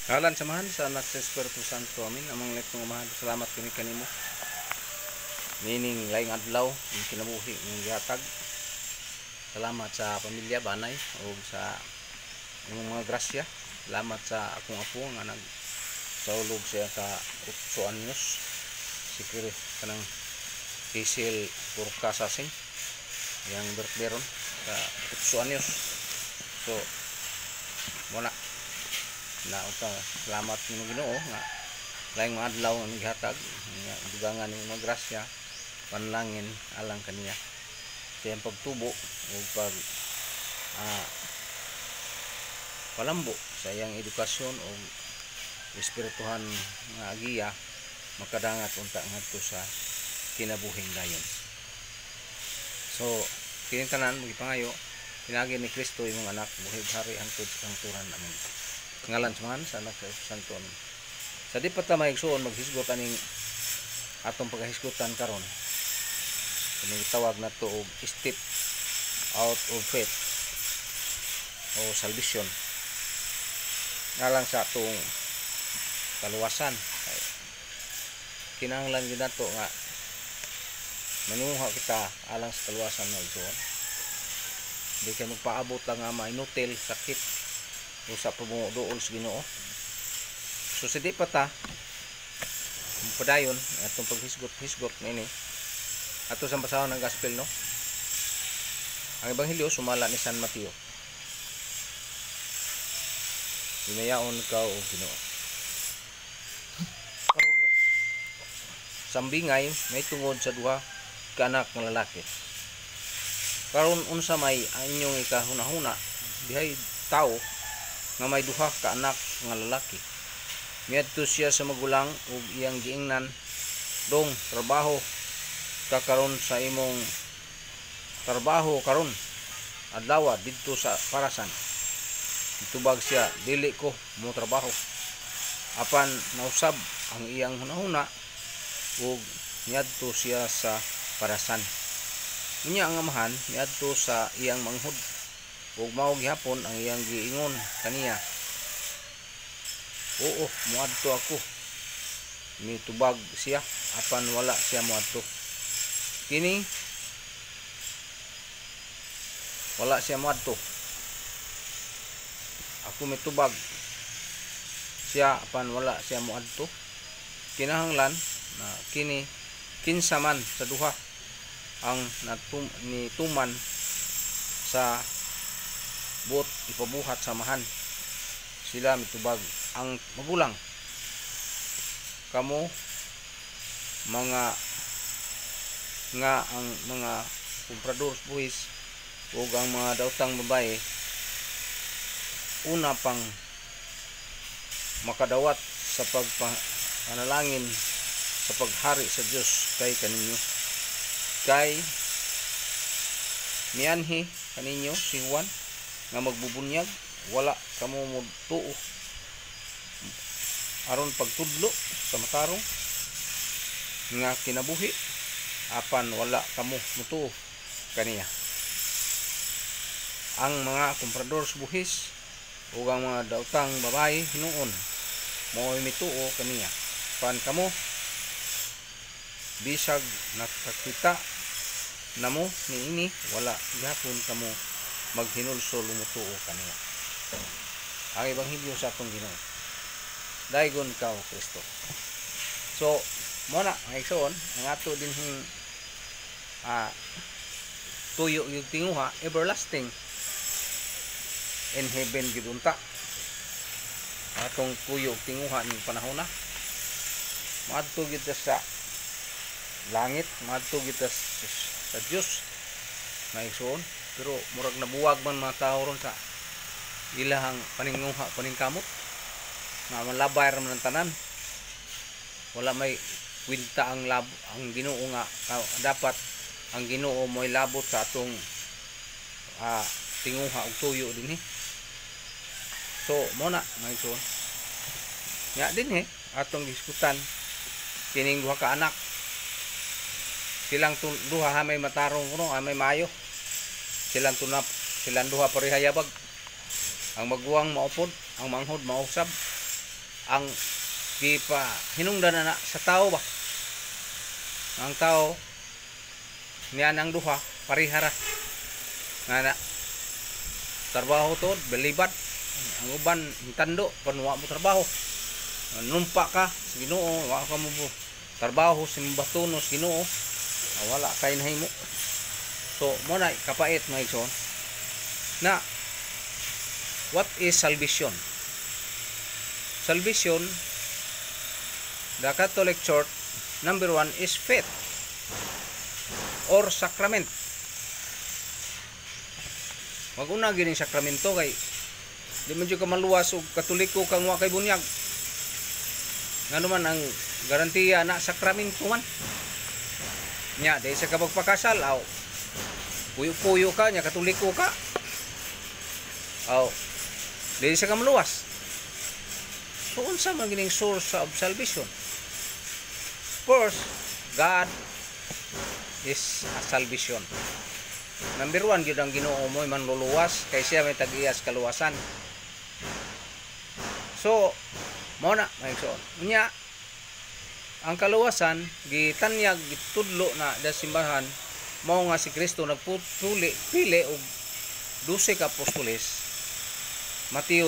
Kalan samahan sa anak sa Espiritu Santo. Amin. Amang lit ng umahan. Salamat kami kanimo. Meaning laing adlaw ang kinabuhi ng gihatag. Salamat sa pamilya banay o sa imong mga grasya. Salamat sa akong apo nga nagsaulog siya ka 8 anyos. Sikre kanang Kisil Purka Sasing yang birthday ron sa 8 anyos. So muna na uta salamat nimo Ginoo nga laing mga adlaw nga gihatag nga dugangan nimo mga grasya panlangin alang kaniya sa iyang pagtubo o pag palambo sa iyang edukasyon o espirituhan nga agiya makadangat unta ngadto sa kinabuhing dayon. So kining tanan magipangayo pinagi ni Kristo imong anak buhig hari hangtod sa kangturan. Amen. Ngalan samahan sa anak sa Santo. Amen. Sa di pa ta maigsuon maghisgot aning atong paghisgotan karon. Kini tawag na to og step out of faith o salvation. Ngalang sa atong kaluwasan. Kinahanglan gyud nato nga manuha kita alang sa kaluwasan na igsoon. Di kay magpaabot lang nga mainutil sakit o sa pumuduol sa Ginoo. So sa di pa ta padayon atong paghisgot nini ato sa basahon ng gospel, no? Ang ebanghelyo sumala ni San Mateo. Hinayaon ka o Ginoo. Sambingay may tungod sa duha ka anak ng lalaki. Karon unsa may inyong ikahuna-huna dihay tao nga may duha ka anak nga lalaki. Miadto siya sa magulang ug iyang giingnan, "Dong, trabaho ka karon sa imong trabaho karon adlaw didto sa parasan." Itubag siya, "Dili ko mo trabaho." Apan nausab ang iyang hunahuna ug miadto siya sa parasan. Unya ang amahan miadto sa iyang manghud ug mao gihapon ang iyang giingon kaniya, "Oo, moadto ako." Mitubag siya apan wala siya moadto. Kini wala siya moadto. Ako mitubag siya apan wala siya moadto. Kinahanglan na kini kinsa man sa duha ang nituman sa buot ipabuhat samahan sila mitubag ang magulang. Kamo mga nga ang mga komprador buhis ug ang mga daotang babae una pang makadawat sa pagpanalangin sa paghari sa Dios kay kaninyo. Kay mianhi kaninyo si Juan nga magbubunyag wala kamo mutuo aron pagtudlo sa matarong nga kinabuhi apan wala kamo mutuo kaniya. Ang mga komprador sa buhis ug ang mga daotang babae hinuon mao mituo kaniya. Pan kamo bisag nakakita namo niini wala gihapon kamo maghinulsol mutuo kaniya. Ang ebanghelyo sa atong Ginoo. Daygon ka o Kristo. So mo na ang igsoon ang ato dinhing tuyo yung tinguha everlasting in heaven gid unta. Atong tuyo tinguha ning panahon na maadto gid sa langit, maadto gid sa Dios na igsoon. Pero murag nabuwag man mga tao ron sa ilahang paninguha paningkamot nga malabay ra man ang tanan. Wala may kwinta ang Ginoo nga dapat ang Ginoo mo'y labot sa atong tinguha og tuyo dinhi. So mo na mga igsoon nya dinhi atong diskutan kining duha ka anak. Silang duha ha may matarong kuno may maayo. Silang duha parehayabag. Ang maguwang maupod, ang manghod mausab. ang gipa hinungdan na sa tao ba. Ang tao niya nang duha parihara nga na trabaho to belibad, ang uban tando panwa mo trabaho, numpa ka sa Ginoo, wa ka mo trabaho simbatunos Ginoo, wala kay nahimo. So mo na kapait mga igsoon na what is salvation? Salvation, the Catholic Church, number 1 is faith or sacrament. Maguna gining sakramento kay di man jud ka maluwas og Katoliko kang wa kay bunyag. Ngano man ang garantiya na sakramento man. Nya dahil sa kapagpakasal aw puyo-puyo ka nya Katoliko ka. Aw dahil sa kamaluwas. So unsa man gining source of salvation? First, God is a salvation. Number 1 gyud ang Ginoo mo man luluwas kay siya may tag-iyas kaluwasan. So mao na maigsoon. Unya ang kaluwasan gitanyag gitudlo na da simbahan mao nga si Kristo pili og 12 ka apostoles. Mateo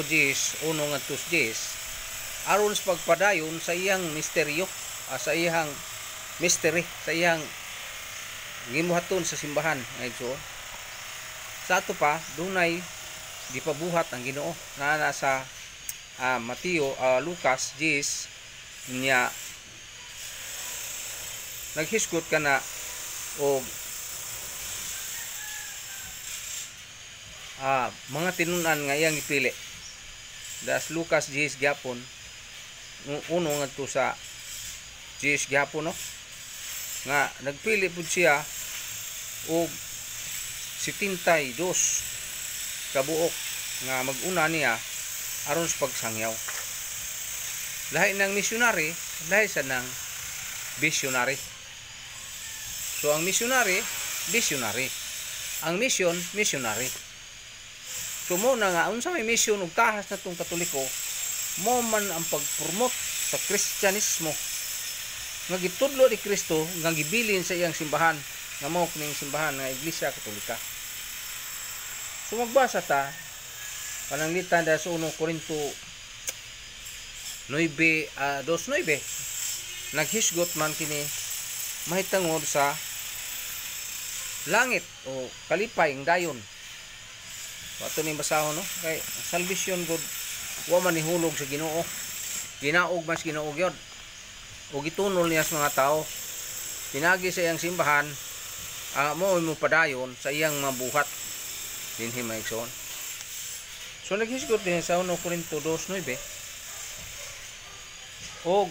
10:1-10 aron sa pagpadayon sa iyang misteryo, sa iyang mystery, sa iyang gimuhaton sa simbahan ngayon. Sa ato pa dunay gipabuhat ang Ginoo na nasa Mateo, Lucas 10 niya naghisgot ka na o mga tinunan nga iyang ipili. Das Lucas 10 gyapon uno ngadto sa 10 gyapon no nga nagpili pud siya og 72 kabuok nga mag-una niya aron sa pagsangyaw. Lahi ng missionary, lahi sa nang visionary. So ang missionary, visionary. Ang mission, missionary. So mo na nga unsa may mission ug tahas natong Katoliko, mo man ang pagpromote sa Kristyanismo nga gitudlo ni Kristo nga gibilin sa iyang simbahan nga mao kining simbahan nga Iglesia Katolika. So magbasa ta pananglitan da sa 1 Korinto 9:29 naghisgot man kini mahitangod sa langit o kalipay ng dayon. Wato ni basahon no kay salvation god wa man nihulog sa Ginoo. Ginaog mas Ginoo gyud. O gitunol niya sa mga tao. Pinagi sa iyang simbahan mo padayon sa iyang mabuhat dinhi maigsoon. So naghisgot din sa 1 Korinto 2:9 og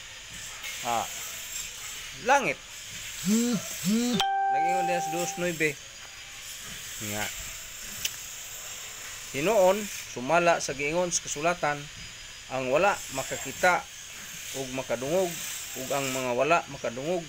langit. Nagingon din sa 2:9 nga hinoon sumala sa giingon sa kasulatan ang wala makakita ug makadungog ug ang mga wala makadungog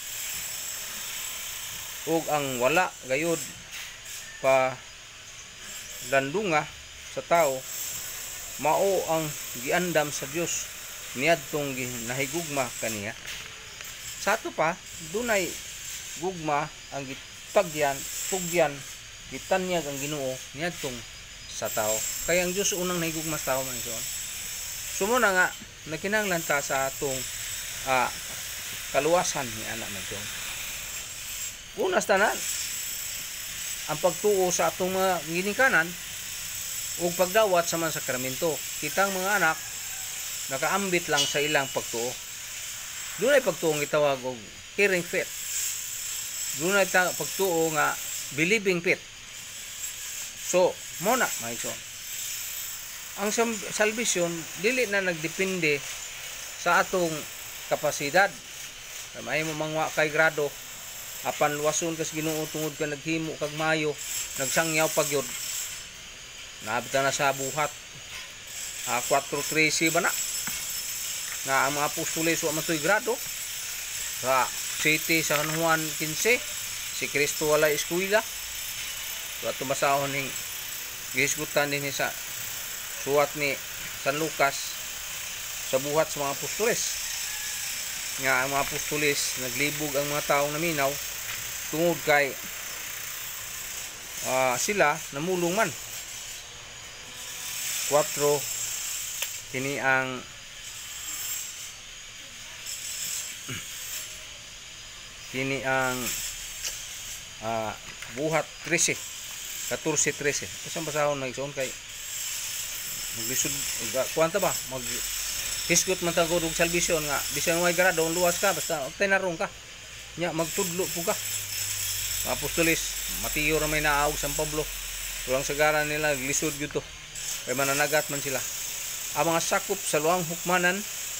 ug ang wala gayud pa landunga sa tao mao ang giandam sa Dios niadtong nahigugma kaniya. Sa ato pa dunay gugma ang gitagyan tugyan gitanyag ang Ginoo niadtong sa tao. Kaya ang Dios unang nahigugma sa tao man iyon. Sumo na nga nakinahanglan ta sa atong kaluwasan ni ana man iyon. Unas tanan ang pagtuo sa atong mga ginikanan ug pagdawat sa mga sakramento. Kitang mga anak nakaambit lang sa ilang pagtuo. Dunay pagtuo nga itawag og hearing faith. Dunay pagtuo nga believing faith. So mo na maigsoon. Ang salvation dili na nagdepende sa atong kapasidad. May mo mangwa kay grado apan luwason kas Ginoo tungod ka naghimo kag maayo, nagsangyaw pagyod. Naabtan na sa buhat. 4:13 ba na? Nga ang mga apostoles wa man toy grado. Sa city sa San Juan 15, si Kristo wala eskwela. So tumasahon ning gihisgutan din sa suwat ni San Lucas sa buhat sa mga apostoles. Nga ang mga apostoles naglibog ang mga taong naminaw tungod kay sila namulong man. 4 kini ang buhat 13 14-13. Kasi basahon na igsoon kay maglisod kuanta ba mag hisgot man tagod og salbisyon nga bisan way grado luwas ka basta tinarong ka nya magtudlo po ka. Mga apostoles Mateo ra may naaog San Pablo tulang sagaran nila lisod gyud to kay mananagat man sila. Ang mga sakop sa luang hukmanan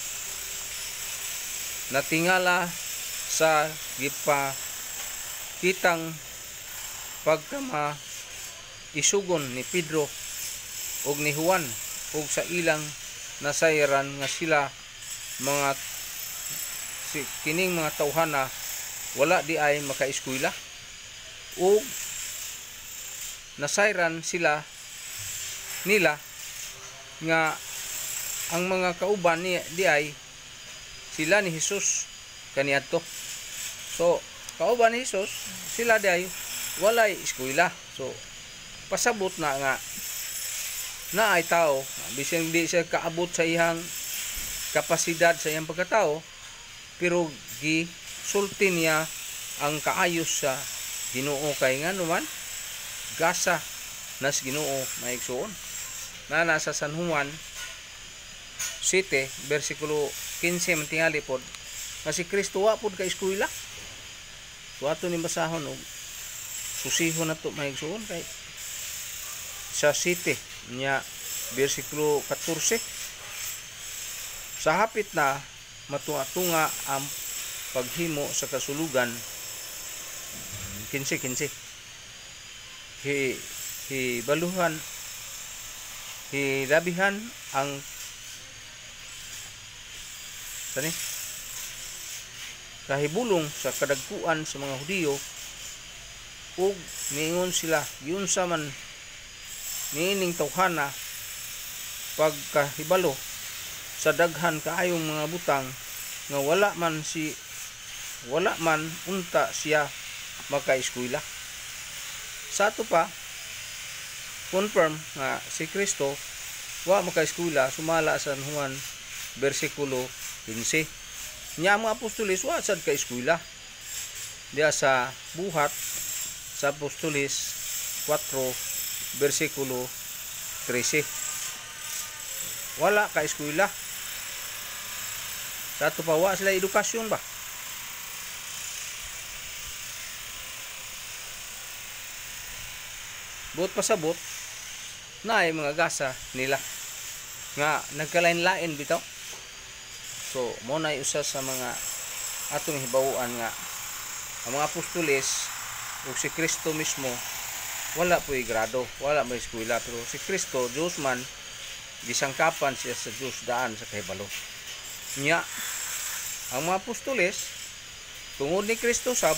natingala sa gipakitang pagkama isugon ni Pedro ug ni Juan ug sa ilang nasayran nga sila mga kining mga tawhana wala di ay makaeskwela ug nasayran sila nila nga ang mga kauban ni di ay sila ni Jesus kaniadto. So kauban ni Jesus sila di ay walay eskwela. So pasabot na nga na ay tao bisan di siya kaabot sa iyang kapasidad sa iyang pagkatao pero gisulti niya ang kaayos sa Ginoo kay nga naman gasa nas Ginoo maigsoon na nasa San Juan 7 bersikulo 15 mantingali pod nga si Kristo wa pod ka eskwela. So ato ni basahon og susihon nato maigsoon kay sa 7 nya bersikulo 14 sa hapit na matunga-tunga ang paghimo sa kasulugan 15 hibaluhan hilabihan ang sani kahibulong sa kadagkuan sa mga Hudiyo ug niingon sila giunsa man niining tawhana pagkahibalo sa daghan kaayong mga butang nga wala man unta siya makaeskwela. Sa ato pa confirm nga si Kristo wa makaeskwela sumala sa San Juan bersikulo 15. Nya mga apostoles wa sad ka eskwela diya sa buhat sa Apostoles 4 bersikulo 13. Wala ka eskwela. Sa ato pa wa sila edukasyon ba. Buot pasabot na ay mga gasa nila nga nagkalain-lain bitaw. So mo na usa sa mga atong hibawuan nga ang mga apostoles ug si Kristo mismo wala po grado, wala may eskwela, pero si Kristo Diyos man gisangkapan siya sa Diyos daan sa kahibalo. Nya ang mga apostoles tungod ni Kristo sab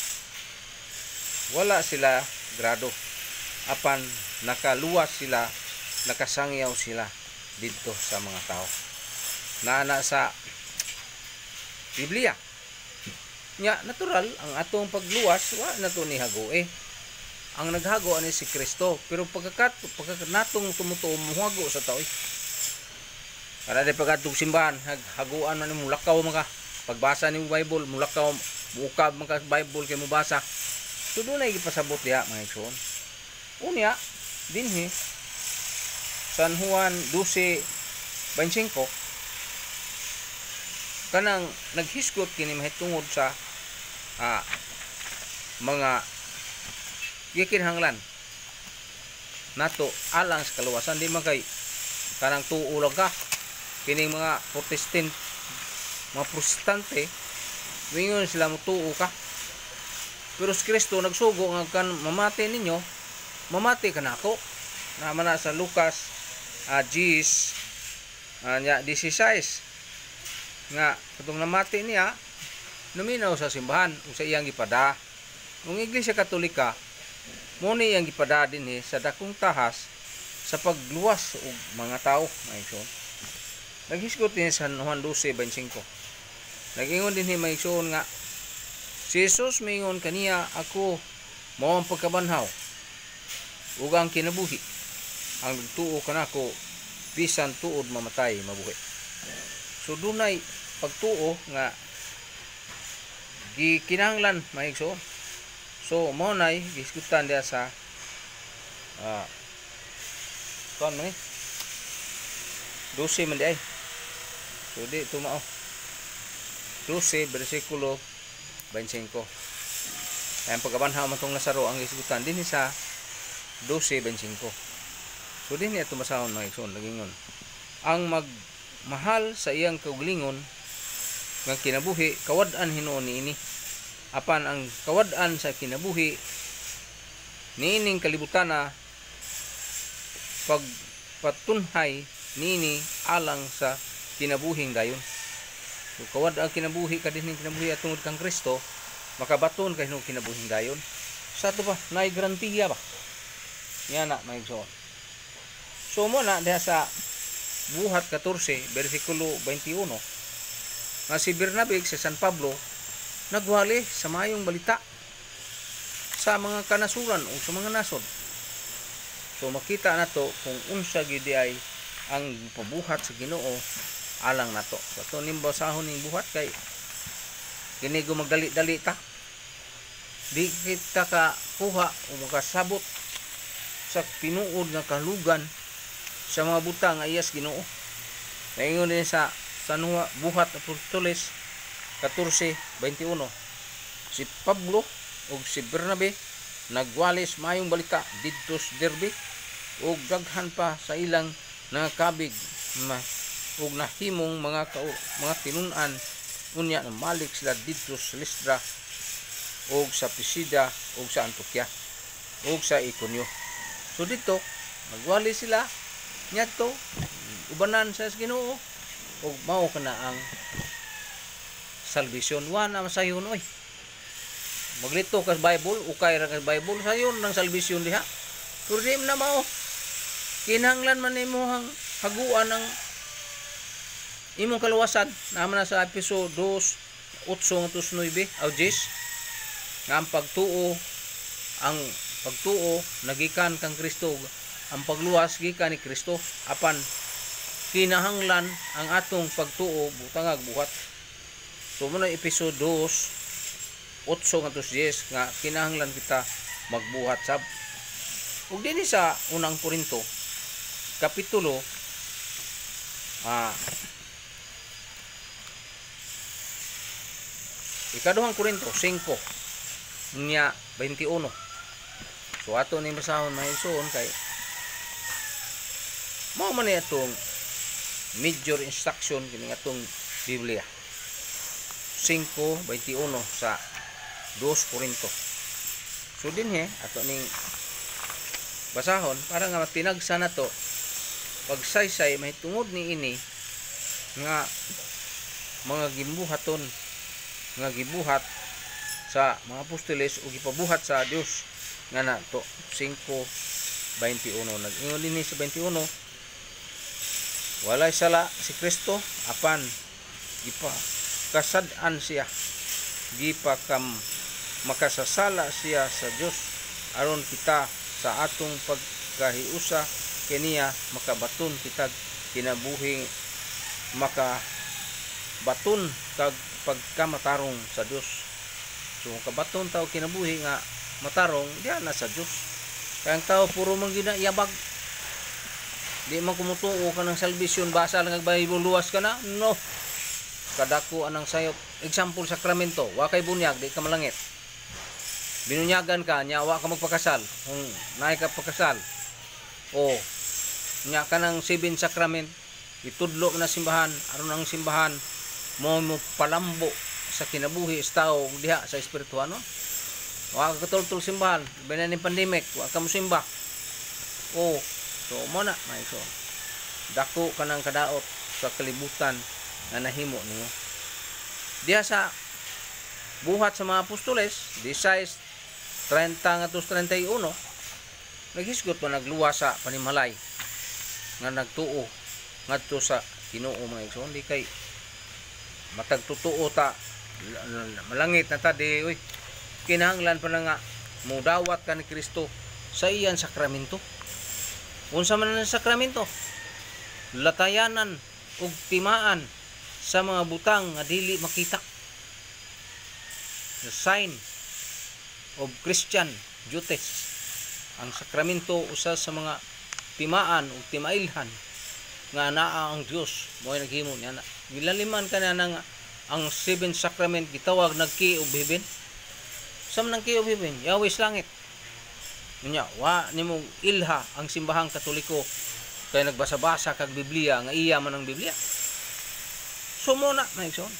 wala sila grado apan nakaluwas sila, nakasangyaw sila dito sa mga tao na sa Biblia. Nya natural ang atong pagluwas wa nato ni hagoe. Ang naghago ani si Kristo, pero pagkakat natong tumutuo muhago sa tao. Para di pagkatong simbahan haguan man mo lakaw mga pagbasa ni Bible, mulakaw muukab mga Bible kay mubasa. So doon ay gipasabot diha mga igsoon. Unya dinhi San Juan 12:25 kanang naghisgot kini mahitungod sa mga gikinahanglan nato alang sa kaluwasan. Di man kay kanang tuo lang ka kining mga protestante wingon sila mo tuo ka, pero si Kristo nagsugo nga kan mamati ninyo mamati ka nako na mana sa Lucas 16 nga katong namati niya numinaw sa simbahan o sa iyang gipada. Ang Iglesia Katolika mo ni iyang gipada dinhi sa dakong tahas sa pagluwas og mga tao. Naghisgot din sa Juan 12:25. Nag-ingon din ni maigsoon nga si Jesus mingon kaniya, ako mao ang pagkabanhaw ug ang kinabuhi. Ang nagtuo kanako bisan tuod mamatay mabuhi. So dunay pagtuo nga gikinahanglan maigsoon. So mao nay gisgutan dia sa kuan man 12 man di ay. So di tumao 12 bersikulo 25. Ang pagkabanhaw man tong Lazaro ang gisgutan dinhi sa 12:25. So dinhi ato masahon mga igsoon nagingon. Ang magmahal sa iyang kaugalingon nga kinabuhi kawad-an hinuon niini. Apan ang kawad-an sa kinabuhi niining kalibutana pagpatunhay niini alang sa kinabuhing dayon. So kawad ang kinabuhi kadinhi kinabuhi atungod kang Kristo makabaton kay hinuon kinabuhing dayon. Sa to ba nay garantiya ba? Yan na maigsoon. So mo na diha sa Buhat 14 bersikulo 21 nga si Bernabe sa San Pablo nagwali sa mayong balita sa mga kanasuran o sa mga nasod. So makita nato kung unsa gyud ay ang pabuhat sa Ginoo alang nato. So ato nimbaw sahon ning buhat kay kini go magdali-dali ta. Di kita ka kuha o makasabot sa tinuod nga kalugan sa mga butang nga iyas Ginoo. Naingon din sa Buhat Apostoles 14:21. Si Pablo ug si Bernabe nagwalis mayong balita didto sa Derbe ug daghan pa sa ilang nakabig ug nahimong mga tinun-an unya na malik sila didto sa Listra ug sa Pisida ug sa Antioquia ug sa Iconio. So dito nagwali sila ngadto ubanan sa Ginoo ug mao kana ang salvation. Wa na masayon oy. Maglito ka Bible, ukay ra ka Bible sayon ng salvation diha. Pero di na mao. Kinahanglan man nimo hang haguan ang imong kaluwasan. Naman na sa episode 2:8-9 aw 10 nga ang pagtuo nagikan kang Kristo, ang pagluwas gikan ni Kristo, apan kinahanglan ang atong pagtuo butangag buhat. So muna episode 2:8-10 nga kinahanglan kita magbuhat sab. Ug dinhi sa unang Korinto kapitulo ikaduhang Korinto 5 nya 21. So ato ni basahon mahigsoon kay mao man ni atong major instruction kini atong Biblia 5:21 sa 2 Korinto. So dinhi ato ning basahon para nga matinagsa nato pagsaysay mahitungod ni ini nga mga gimbuhaton nga gibuhat sa mga apostoles o gipabuhat sa Dios nga nato 5:21. Nag-ingon dinhi sa 21, walay sala si Kristo apan gipakasad-an siya, makasasala siya sa Dios aron kita sa atong pagkahiusa kaniya makabaton kitag kinabuhi, makabaton kag pagkamatarong sa Dios. So kabaton tao kinabuhi nga matarong diyan na sa Dios. Kaya ang tao puro man ginayabag, di man kumutuo ka ng salvation, basa lang ang Bible luwas ka na, no. Kadako anang sayop, example sakramento, wa kay bunyag di ka malangit, binunyagan ka nya wa ka magpakasal, kung naay ka pagkasal o nya ka ng 7 sakrament itudlo na simbahan aron ang simbahan mo palambo sa kinabuhi sa tao diha sa espirituano. Wa ka katultol simbahan binan ni pandemic, wa ka mosimba. O so mo na maiso dako ka ng kadaot sa kalibutan nga nahimo niyo diha sa buhat sa mga apostoles 16:30-31. Naghisgot pa nagluwa sa panimalay nga nagtuo ngadto sa Ginoo mga igsoon, di kay matag totoo ta malangit na ta di uy kinahanglan pa na nga mudawat ka ni Kristo sa iyan sakramento. Unsa man ang sakramento? Latayanan ug timaan sa mga butang nga dili makita. The sign of Christian duties. Ang sakramento usa sa mga timaan ug timailhan nga naa ang Dios mo'y naghimo niya na. Gilaliman ka na nga ang 7 sacrament gitawag nagkiubhibin. Sam nang kiubhibin, Yahweh sa langit. Nya wa nimo ilha ang simbahang Katoliko kay nagbasa-basa kag Biblia nga iya man ang Biblia. Sumo na maigsoon.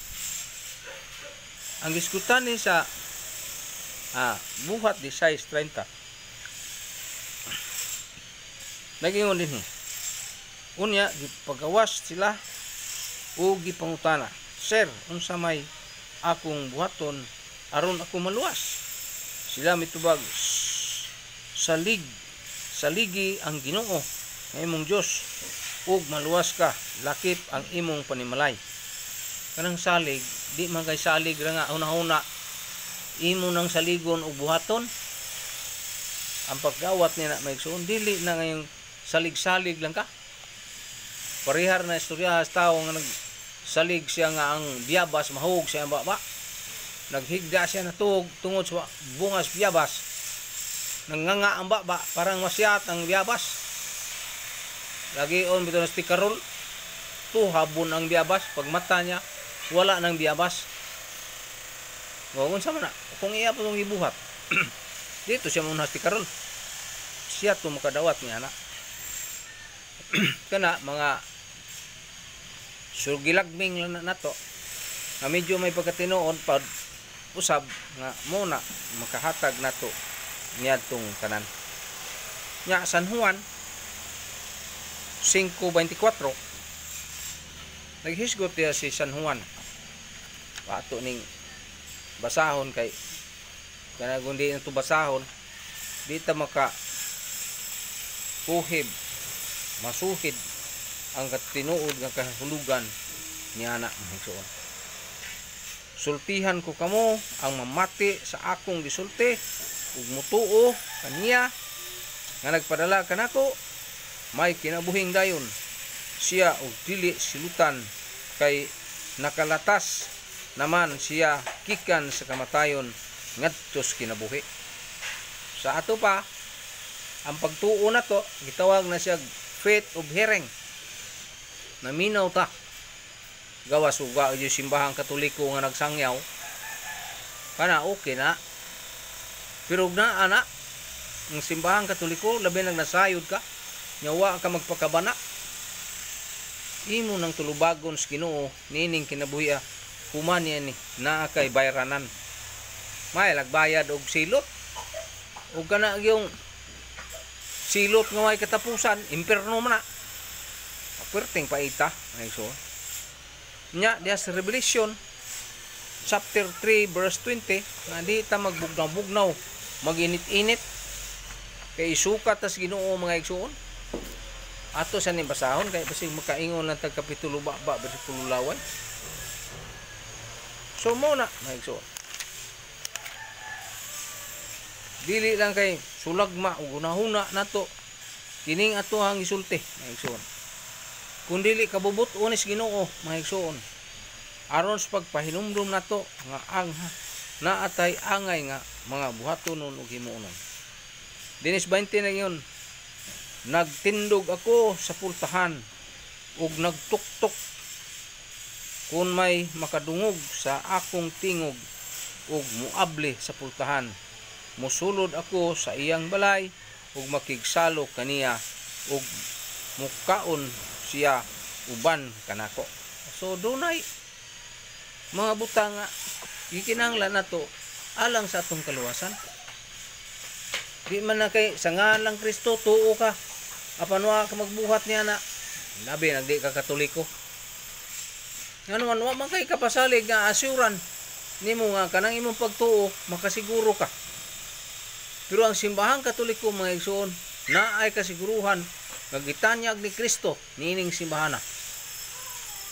Ang diskutan ni sa buhat 16:30. Nagingon din unya gipagawas sila o gipangutana, Sir, unsa may akong buhaton aron ako maluwas? Sila mitubag, saligi ang Ginoo nga imong Dios ug maluwas ka, lakip ang imong panimalay. Kanang salig, di man kay salig ra nga una-una imo nang saligon og buhaton. Ang paggawat niya na maigsoon, dili na ngayong salig-salig lang ka. Parihar na istorya sa tao nga nagsalig siya nga ang biyabas mahug siya ang baba. Naghigda siya na tungod sa bungas biyabas. Nanganga ang baba, parang masyat ang biyabas. Lagi on bito na stikarol. Habon ang biyabas. Pag mata niya, wala ng biyabas. Kung sama na, kung iya pa itong ibuhat. Dito siya muna stikarol. Siya itong makadawat niya na. Kana mga surgilagming lang na to na medyo may pagkatinoon pag usab nga muna makahatag na to niadtong tanan nya. San Juan 5:24 naghisgot diya si San Juan ato ning basahon kay kana kundi ito basahon di ta maka puhib masuhid ang katinuod nga kahulugan niya na mahigsoon. Sultihan ko kamo ang mamati sa akong gisulti ug mutuo kaniya nga nagpadala kanako may kinabuhing dayon siya og dili silutan kay nakalatas naman siya kikan sa kamatayon ngadtos kinabuhi. Sa ato pa ang pagtuo na to gitawag na siya faith of hearing. Naminaw ta gawas uga yung simbahang Katoliko nga nagsangyaw kana okay na pero na ana ang simbahang Katoliko labi nang nasayod ka nyawa ka magpakabana imo nang tulubagon sa Ginoo nining kinabuhi human niya ni naa kay bayranan may lagbayad og silot ug kana yung silot nga may katapusan imperno man na perting paita so nya diya sa Revelation chapter 3 verse 20 nga di ta magbugnaw-bugnaw maginit-init kay isukat tas Ginoo mga igsoon ato sa ning basahon kay basig makaingon lang tag kapitulo baba bersikulo laway so mo na mga igsoon dili lang kay sulagma ug hunahuna nato kining atohang isulti mga igsoon kundi dili kabubot unis Ginoo mga igsoon aron sa pagpahinumdum nato nga ang naatay angay nga mga buhatonon ug himuonon. Dinis 20 na yun, nagtindog ako sa pultahan ug nagtuktok kung may makadungog sa akong tingog ug muabli sa pultahan musulod ako sa iyang balay ug makigsalo kaniya ug mukaon siya uban kanako. So dunay mga butang nga gikinahanglan nato alang sa atong kaluwasan. Di man na kay sa ngalang Kristo tuo ka apan wa ka magbuhat niya na labi nagdi ka Katoliko. Ngano man wa man kay kapasalig nga asyuran nimo nga kanang imong pagtuo makasiguro ka. Pero ang simbahang Katoliko mga igsoon na ay kasiguruhan nga gitanyag ni Kristo nining simbahana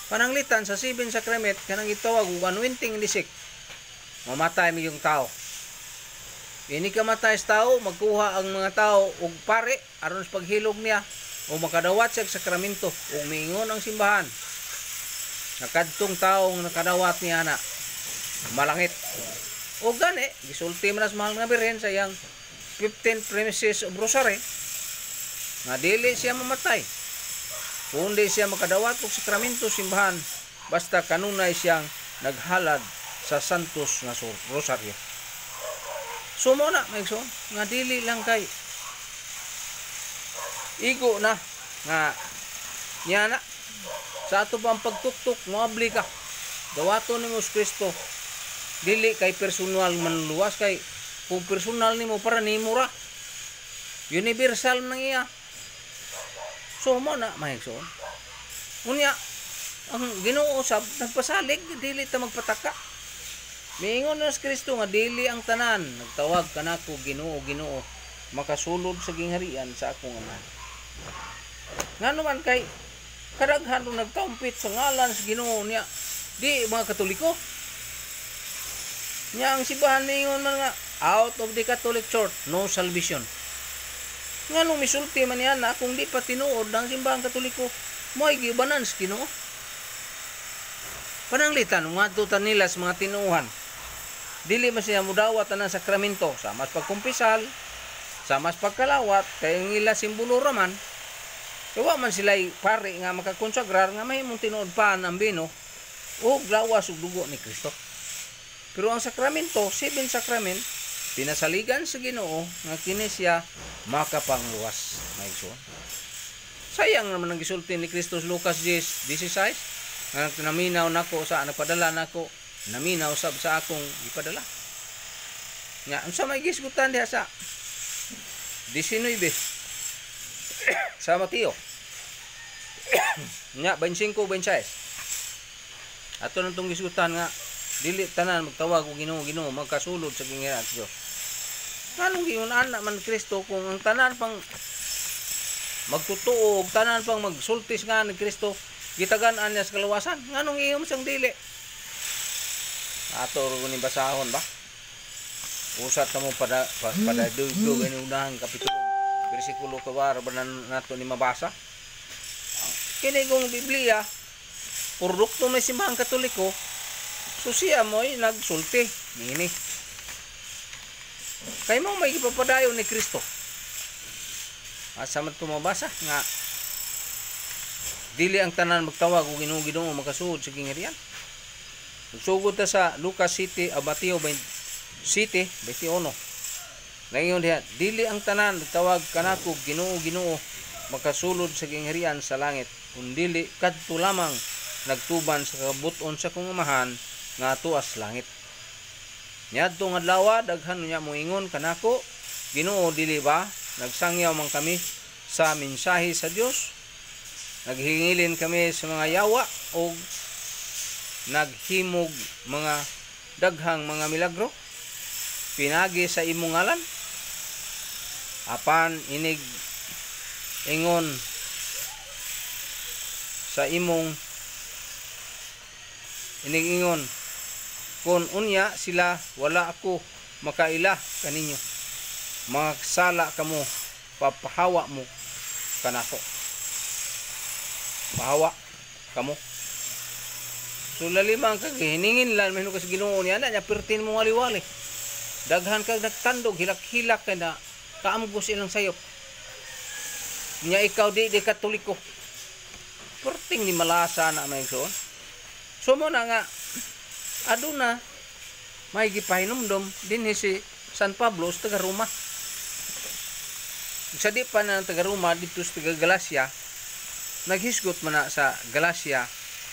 Pananglitan sa 7 sacrament kanang gitawag og anointing ni sick. Mamatay mi yung tao. Ini kamatay sa tao, magkuha ang mga tao og pare aron sa paghilog niya o makadawat sa sakramento o miingon ang simbahan. Nakadtong taong nakadawat niya na malangit. O gani, gisulti man as mahal nga birhen sa iyang 15 premises of rosary nga dili siya mamatay. Kundi siya makadawat og sakramento simbahan basta kanunay siyang naghalad sa santos nga rosaryo. So mo na, maigsoon, nga dili lang kay igo na nga niya na sa ato pang pagtuktok moabli ka dawaton nimo sa Kristo dili kay personal man luwas kay kung personal nimo para nimo ra universal nang iya. So mo na, maigsoon, unya ang Ginoo sab nagpasalig dili ta magpataka. Miingon na sa Kristo nga dili ang tanan nagtawag kanako Ginoo Ginoo makasulod sa gingharian sa akong Ama. Ngano man kay kadaghan nagtaumpit sa ngalan sa Ginoo niya di mga Katoliko. Nya ang simbahan miingon man nga out of the Catholic Church no salvation. Ngano misulti man niya na kung di pa tinuod ang simbahan Katoliko mo'y gibanan sa Ginoo. Pananglitan ngadto nila sa mga tinuuhan. Dili man siya mudawat ng sakramento sa mas pagkumpisal, sa mas pagkalawat, kay ang ila simbolo raman. Kawa man sila pare nga makakonsagrar nga may mong tinuod pa ang bino o lawas ug dugo ni Kristo. Pero ang sakramento, 7 sakrament, pinasaligan sa Ginoo nga kini siya makapangluwas. Maigsoon. Sayang naman ang gisulti ni Kristo sa Lucas 10:16 nga naminaw nako sa nagpadala nako naminaw sab sa akong ipadala. Nga unsa may gisgutan diha sa 19 sa Mateo. Nga 25-26. Ato nang tong gisgutan nga dili tanan magtawag og Ginoo Ginoo magkasulod sa gingharian sa Dios. Kanong giunan man Kristo kung ang tanan pang magtutuo og tanan pang magsultis nga ni Kristo gitagan-an niya sa kalawasan. Nganong iyom sang dili? Ato ro ni basahon ba? Usat kamo pada dugdug ani unahang kapitulo bersikulo kawar banan nato ni mabasa. Kini gong Biblia produkto may simbahang Katoliko. So siya mo'y nagsulti nini. Kay mo may ipapadayon ni Kristo. Asa man tumabasa nga dili ang tanan magtawag og Ginoo Ginoo makasuod sa gingharian. Sugod ta sa Lucas 7 Mateo 7:21. Ngayon diha dili ang tanan magtawag kanako Ginoo Ginoo makasulod sa gingharian sa langit kundili kadto lamang nagtuban sa kabut-on sa kong Amahan nga tuas langit. Niadto nga adlaw daghan niya moingon kanako Ginoo dili ba nagsangyaw man kami sa mensahe sa Dios, naghingilin kami sa mga yawa o naghimog mga daghang mga milagro pinagi sa imong ngalan apan inig ingon sa imong inig-ingon kun unya sila wala ako makaila kaninyo magsala kamo papahawa mo kanako pahawa kamo. So lalimang kag hiningin lan mahino kas Ginoo niya na pertin mo wali-wali. Daghan kag nagtandog hilak-hilak kay na kaamgos ilang sayop. Nya ikaw di Katoliko. Perting ni malasa na may son. So mo na nga aduna may gipahinumdom dinhi si San Pablo sa taga Roma. Sa di pa na taga Roma dito sa taga Galacia naghisgot man na sa Galacia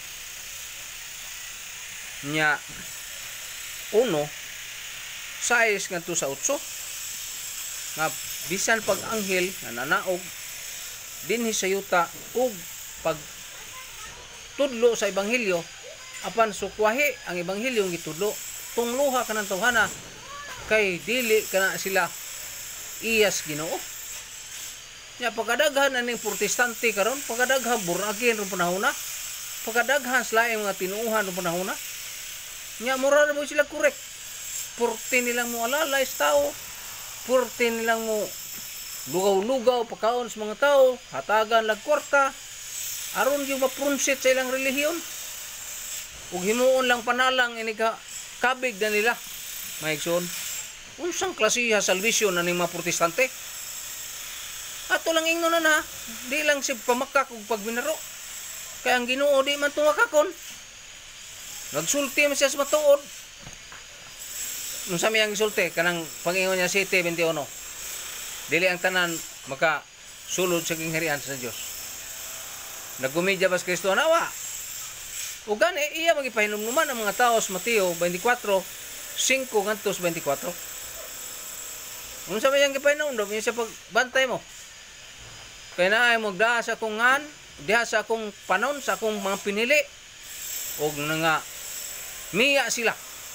nya 1 6 ngadto sa 8 nga bisan pag anghel nga nanaog dinhi sa yuta ug pag tudlo sa ebanghelyo apan sukwahi ang ebanghelyo gitudlo tungluha kanang tawhana kay dili kana sila iyas Ginoo. Nya pagkadaghan aning protestante karon pagkadaghan born again ron panahon na pagkadaghan sa laing mga tinuuhan ng panahon na. Nya mura na mo sila korek. Purti nilang mo alalay sa tao. Purti nilang mo lugaw-lugaw pagkaon sa mga tao, hatagan lag kwarta aron yung maprunsit sa ilang relihiyon. Ug himuon lang panalang ini ka kabig na nila. Maigsoon. Unsang klasiha salvation na ning mga protestante? Ato lang ingnon na, di lang si pamakak ug pagbinaro. Kaya ang Ginoo di man tumakakon. Nagsulti man siya sa matuod. Nung sa miyang gisulti, kanang pangingon niya 7:21. Dili ang tanan makasulod sa kingharian sa Dios. Nagumidya ba sa Kristo nawa? O gani, iya magipahinumnuman ang mga tao sa Mateo 24:5 ngantos 24. Nung sa miyang gipahinom, do siya pagbantay mo. Kaya na ay magdaa sa akong ngan, diha sa akong panon, sa akong mga pinili. O nga, miya sila.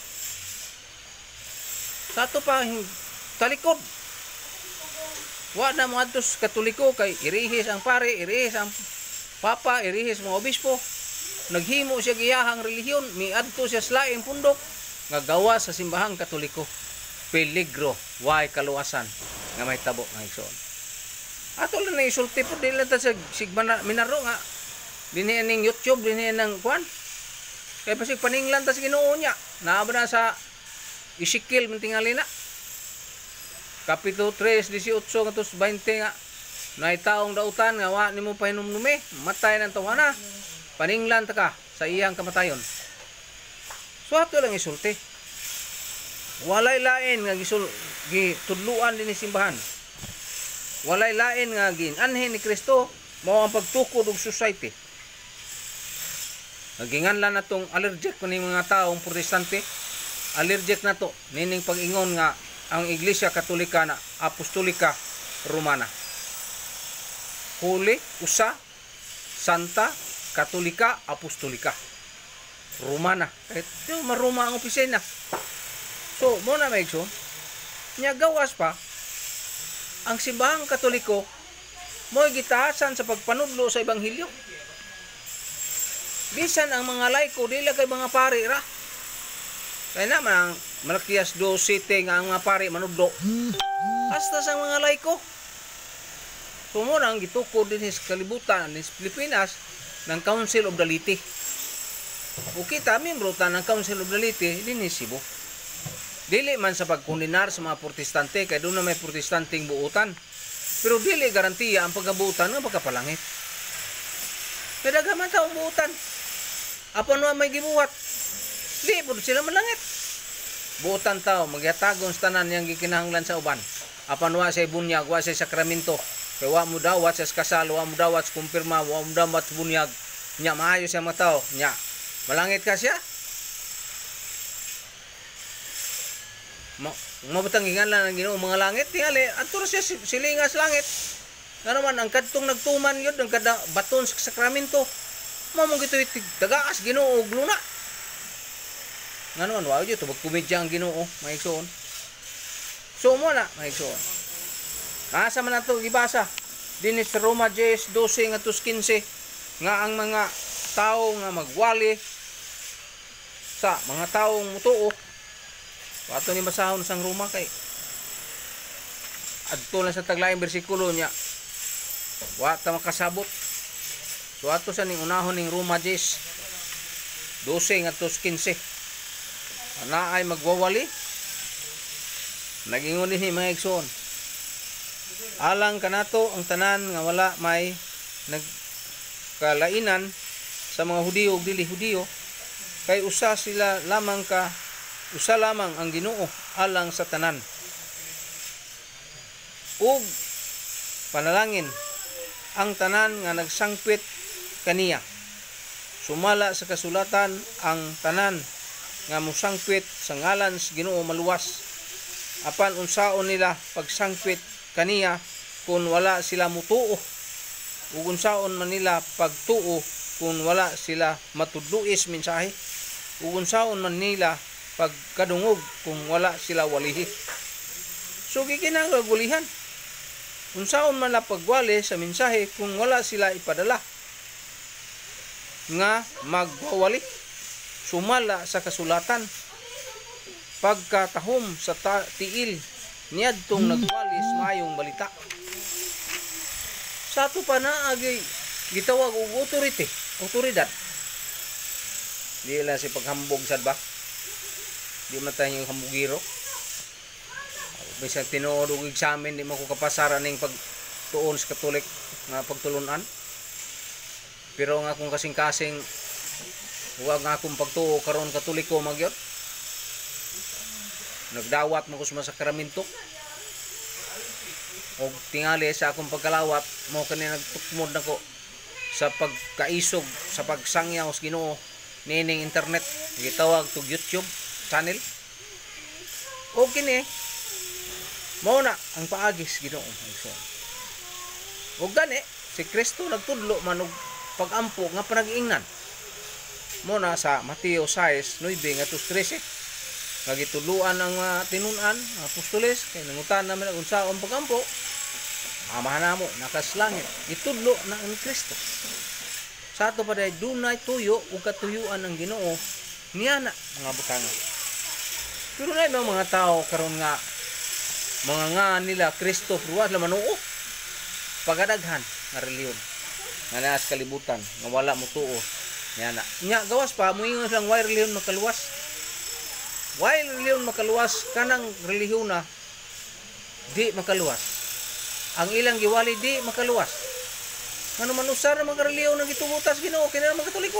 Sa ito pa, talikod. Wa na mga atos katoliko kay irihis ang pare, irihis ang papa, irihis mga obispo. Naghimo siya giyahang relihiyon, miadto siya sa laing pundok, nga gawa sa simbahang katoliko. Peligro, way kaluwasan, nga may tabo nga igsoon. Ato lang na isulti po, dili lang ta sa minaro nga. Dinihan ng YouTube, dinihan ng kwan. Kaya pasig paninglan ta sa Ginoo niya. Naaba na sa Ezekiel tingali na. Kapitulo 3, 18 ngantos 20 nga. Nay taong dautan nga wa nimo pahinumnumi, matay nang tawana. Paninglan ta ka sa iyang kamatayon. So ato lang isulti. Walay lain nga gitudluan din simbahan. Walay lain nga ginanhin ni Kristo mao ang pagtukod og society. Naginganlan natong allergic kuning mga taong protestante. Allergic na to nining pag-ingon nga ang Iglesia Katolika na Apostolika Romana. Huli, usa, Santa, Katolika, Apostolika Romana. Kahit yung maruma ang opisina. So, muna may igsoon, niya gawas pa, ang simbahang Katoliko mo'y gitaasan sa pagpanudlo sa Ebanghelyo. Bisan ang mga laiko, dili kay mga pari ra. Kaya naman ang Malakias 2:7 nga ang mga pari manudlo. Hasta sa mga laiko. So muna ang gitukod din sa kalibutan ng Pilipinas ng Council of the Laity. O kita, miyembro ta ng Council of the Laity din ni Cebu. Dili man sa pagkondenar sa mga protestante, kaya doon na may protestanteng buutan. Pero dili garantiya ang pagkabuutan ng pagkapalangit. Kaya dagaman taong buutan. Apan wa may gibuhat. Di po sila malangit. Buutan tao, magyatagon sa tanan niyang gikinahanglan sa uban. Apan wa say bunyag, wa say sakramento. Kaya wa mo dawat sa kasal, wa mo dawat sa kumpirma, wa mo dawat sa bunyag. Nya maayo siya mga tao. Nya, malangit ka siya? Mabutang hinganlan ng Ginoo mga langit. Tingali, ato siya silingas langit. Nga naman, ang kadtong nagtuman yun, ang kada baton sa sakramento. Mamong gito tagaas Ginoo og luna. Nga naman, wow dito, magkumidya ang Ginoo, maigsoon. So mo na, maigsoon. Asa man nato gibasa dinhi sa Roma 10:12 ngadto 15 nga ang mga tao nga magwali sa mga taong mutuo. Ato ni basahon sang Roma kay adto lang sa taglaing bersikulo niya. Wa ta makasabot. So ato sa ning unahon ning Roma 10:12 ngadto 15. Ana ay magwawali. Nagingon dinhi mga igsoon. Alang kanato ang tanan nga wala may nagkalainan sa mga Hudiyo ug dili Hudiyo kay usa lamang ang Ginoo alang sa tanan. Ug panalangin ang tanan nga nagsangpit kaniya. Sumala sa kasulatan ang tanan nga musangpit sa ngalan sa Ginoo maluwas. Apan unsaon nila pagsangpit kaniya kung wala sila mutuo, ug unsaon man nila pagtuo kung wala sila matudluis mensahe, ug unsaon man nila pagkadungog kung wala sila walihi. So gikinagagulihan, unsaon man la pagwali sa mensahe kung wala sila ipadala. nga magwawali sumala sa kasulatan pagkatahom sa tiil niadtong nagwalis mayong balita. Sa ato pa na agi gitawag og otoridad. Di lang si paghambog sad ba? Di man tayo yung hambugiro. Bisag tinuod og examen di mo ko kapasaran ning pagtuon sa Katolik nga pagtulunan. Pero nga kung kasing-kasing huwag nga akong pagtuo karon Katoliko magyot. Nagdawat mo ko sa sakraminto. O tingali sa akong pagkalawat mo kani nagtukmod nako sa pagkaisog sa pagsangyaw sa Ginoo nining internet gitawag tug YouTube channel. O kini mao na ang paagis Ginoo. O gani si Kristo nagtudlo man og pagampo nga panag-ingnan. Mo na sa Mateo 6:9 ngadto 13 nga gituluan ang tinun-an apostoles kay nangutan namin ang unsaon pagampo. Amahan namo nakaslangit itudlo na ang Kristo. Sa ato pa day dunay tuyo ug katuyuan ang Ginoo niya na mga butanga. Pero na mga tao karon nga mga nga nila Kristo ruwas la manuo pagadaghan nga reliyon nga naa sa kalibutan nga wala mo tuo niya na. Nya gawas pa moingon lang why reliyon makaluwas. Why reliyon makaluwas kanang relihiyon na di makaluwas. Ang ilang giwali di makaluwas. Ano man usar na mga relihiyon nang gitubutas Ginoo kini mga Katoliko.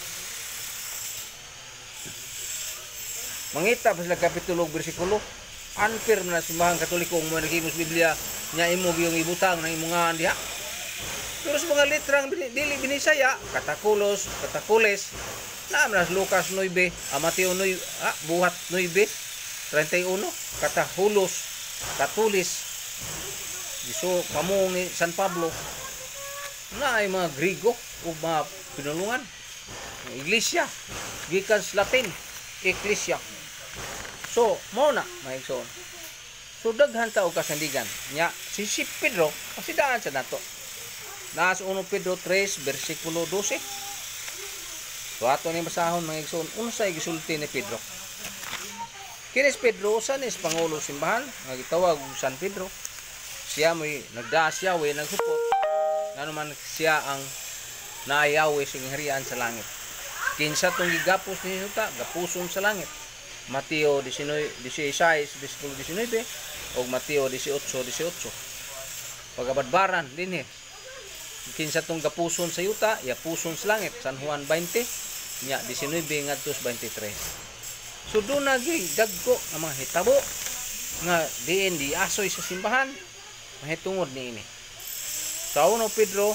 Mangita pa sila kapitulo bersikulo. Unfair na simbahang Katoliko mo naghimos Biblia nya imo giyong ibutang nang imongaan diha. Pero sa mga litrang dili binisaya, katakules, na mas Lucas 9, Mateo 9, buhat 9, 31, katahulos, katulis, giso pamong ni San Pablo, na ay mga Grigo o mga pinulungan, iglesia, gikan sa Latin, ecclesia. So, mo na, maigsoon. So, daghan ta og kasandigan. Nya, si Pedro, pasidaan sa nato. Nasa 1 Pedro 3, versikulo 12. So, ato ni basahon, maigsoon, unsay gisulti ni Pedro. Kinis Pedro, sanis Pangulo Simbahan, nga gitawag San Pedro. Siya may nagdasya, naghupot. Nga naman siya ang naayawi sa harian sa langit. Kinsa tong gigapos ni Yuta, gapuson sa langit. Mateo 16, versikulo 19 o Mateo 18:18. Pagabadbaran dinhi. Kinsa tong gapuson sa yuta, ya puson sa langit. San Juan 20 nya 19 ngadto 23. So do naging dagko nga mga hitabo nga diin di asoy sa simbahan mahitungod niini. Sa 1 Pedro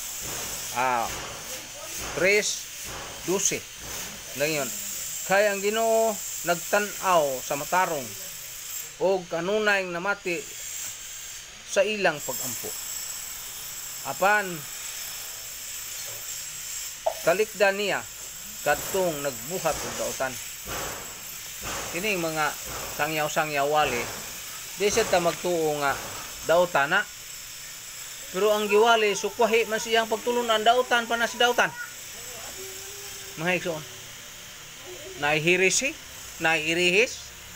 3:12 lang yon. Kay ang Ginoo nagtan-aw sa matarong o kanunay namati sa ilang pagampo. Apan talikdan niya kadtong nagbuhat og daotan. Kining mga sangyaw-sangyaw wali di siya ta magtuo nga daotan na. Pero ang giwali sukwahi man siyang pagtulunan daotan pa na si daotan. Mga igsoon. Naihirisi, nairihis,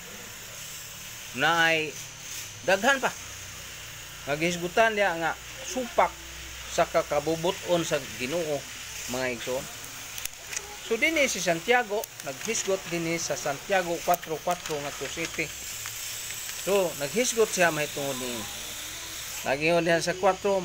naay daghan pa. Naghisgutan niya nga supak sa kakabubuton sa Ginoo mga igsoon. So dinhi si Santiago naghisgot dinhi sa Santiago 4:4 ngadto 7. So naghisgot siya mahitungod niini. Nagingon diha sa 4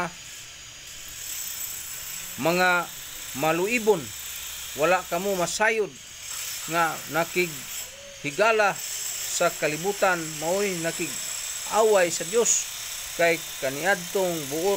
mga maluibon wala kamo masayod nga nakighigala sa kalibutan maoy nakig-away sa Dios kay kaniadtong buot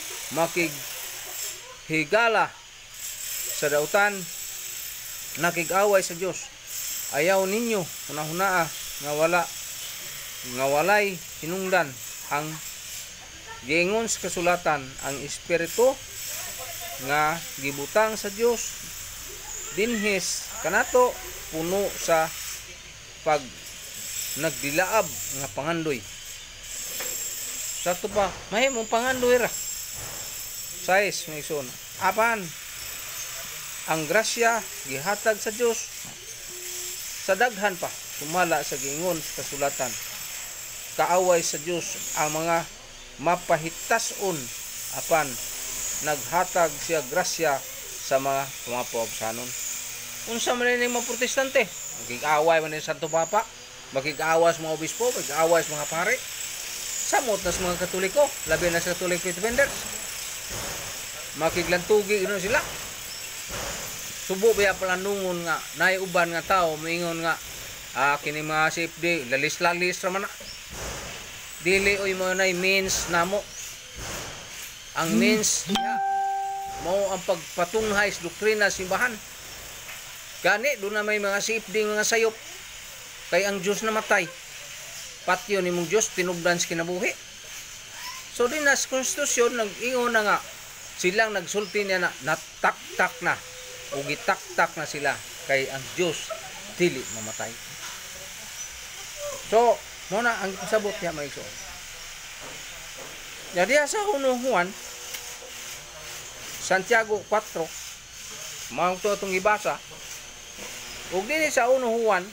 makighigala sa dautan nakig-away sa Dios. Ayaw ninyo hunahunaa nga walay hinungdan ang giingon sa kasulatan ang espiritu nga gibutang sa Dios dinhis kanato puno sa pag nagdilaab nga pangandoy. Sa to pa mahimong pangandoy ra. Sais may son. Apan ang grasya gihatag sa Dios sa daghan pa sumala sa giingon sa kasulatan. Kaaway sa Dios ang mga mapahitason apan naghatag siya grasya sa mga pumapaubsanon. Unsa man ni mga protestante, makig-away man ni Santo Papa, makig-awas mga obispo, makig-awas mga pare. Samot na sa mga Katoliko, labi na sa Catholic defenders. Makiglantugi ino sila. Subo baya pala nungon nga naay uban nga tao moingon nga kini mga CFD lalis-lalis ra man na. Dili oy mo nay means namo. Ang means mao ang pagpatunghay sa doktrina sa simbahan. Gani do na may mga CFD mga sayop kay ang Dios namatay. Patyo nimong Dios tinubdan sa kinabuhi. So din sa konstitusyon nag-ingon na nga silang nagsulti niya na nataktak na o gitaktak na sila kay ang Dios dili mamatay. So muna ang pasabot niya may igsoon. Jadi sa 1 Juan Santiago 4 mao to atong gibasa. Ug dinhi sa 1 Juan